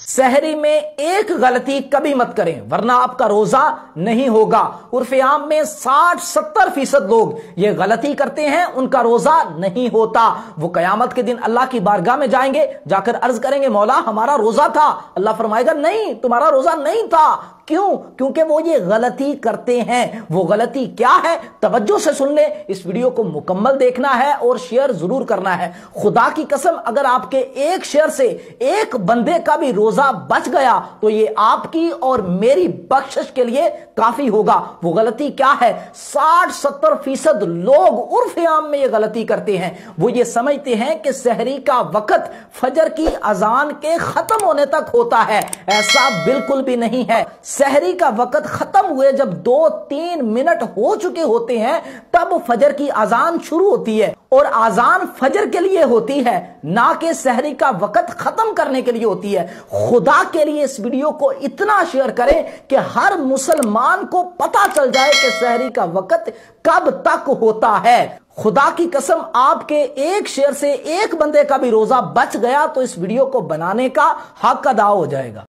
सहरी में एक गलती कभी मत करें वरना आपका रोजा नहीं होगा। उर्फ़े आम में 60-70% लोग ये गलती करते हैं, उनका रोजा नहीं होता। वो कयामत के दिन अल्लाह की बारगाह में जाएंगे, जाकर अर्ज करेंगे मौला हमारा रोजा था। अल्लाह फरमाएगा नहीं, तुम्हारा रोजा नहीं था। क्यों? क्योंकि वो ये गलती करते हैं। वो गलती क्या है? तवज्जो से सुन ले, इस वीडियो को मुकम्मल देखना है और शेयर जरूर करना है। खुदा की कसम अगर आपके एक शेयर से एक बंदे का भी रोजा बच गया तो ये आपकी और मेरी बख्शिश के लिए काफी होगा। वो गलती क्या है? 60-70% लोग उर्फ़े आम में ये गलती करते हैं। वो ये समझते हैं कि सहरी का वक्त फजर की अजान के खत्म होने तक होता है। ऐसा बिल्कुल भी नहीं है। सहरी का वक्त खत्म हुए जब 2-3 मिनट हो चुके होते हैं तब फजर की अजान शुरू होती है, और अजान फजर के लिए होती है, ना कि सहरी का वक्त खत्म करने के लिए होती है। खुदा के लिए इस वीडियो को इतना शेयर करें कि हर मुसलमान को पता चल जाए कि सहरी का वक्त कब तक होता है। खुदा की कसम आपके एक शेयर से एक बंदे का भी रोजा बच गया तो इस वीडियो को बनाने का हक अदा हो जाएगा।